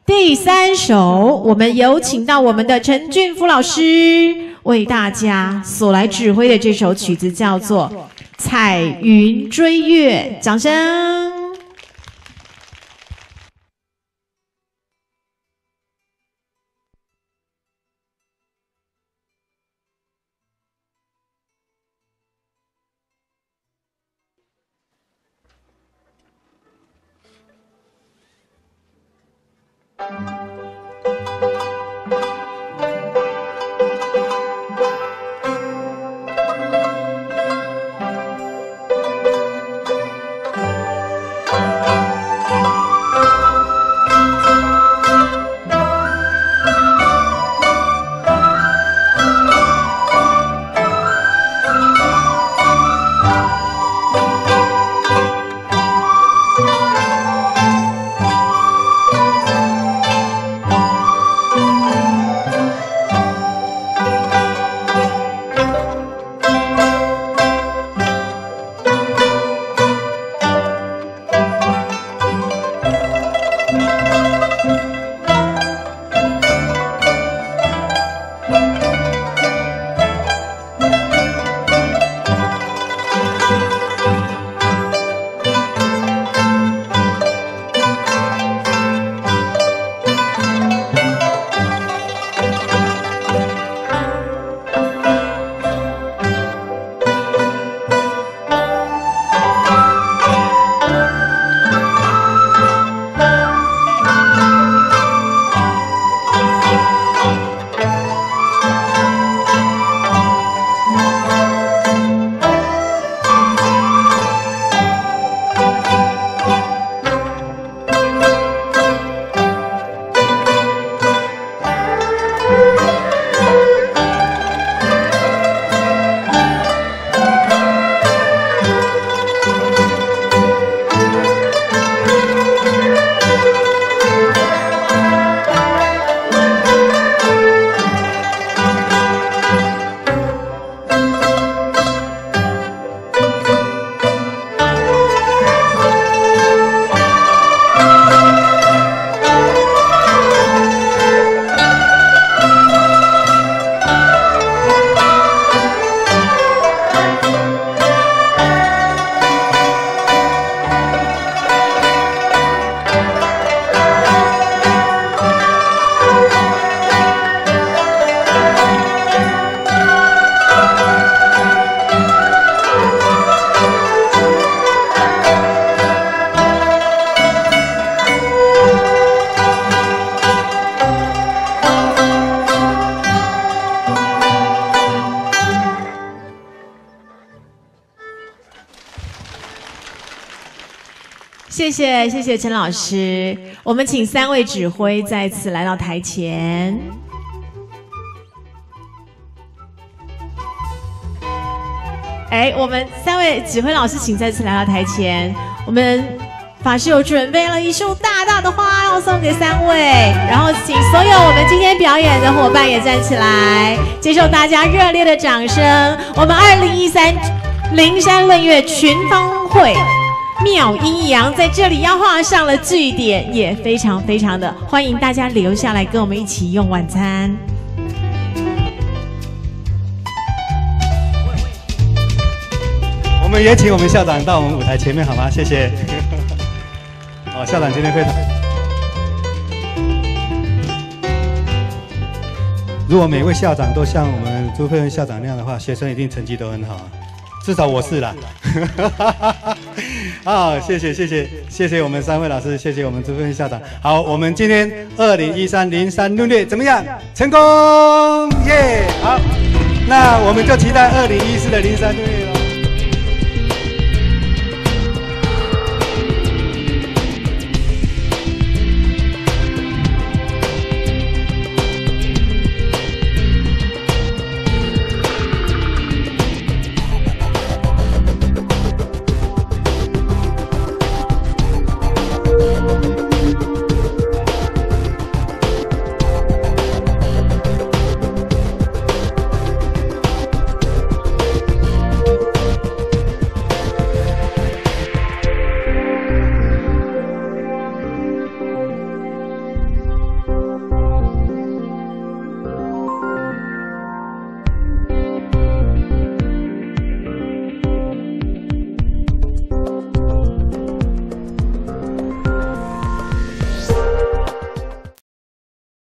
第3首，我们有请到我们的陈俊福老师为大家所来指挥的这首曲子叫做《彩云追月》，掌声。谢谢陈老师，我们请3位指挥再次来到台前。我们3位指挥老师请再次来到台前。我们法师有准备了一束大大的花要送给3位，然后请所有我们今天表演的伙伴也站起来，接受大家热烈的掌声。我们2013灵山论乐群芳会妙阴阳在这里要画上了句点，也非常非常的欢迎大家留下来跟我们一起用晚餐。 我们也请我们校长到我们舞台前面好吗？谢谢。校长今天非常。如果每位校长都像我们朱佩恩校长那样的话，学生一定成绩都很好。至少我是啦。谢谢我们3位老师，谢谢我们朱佩校长。好，我们今天2013灵山论乐怎么样？成功耶！好，那我们就期待2014的灵山论乐。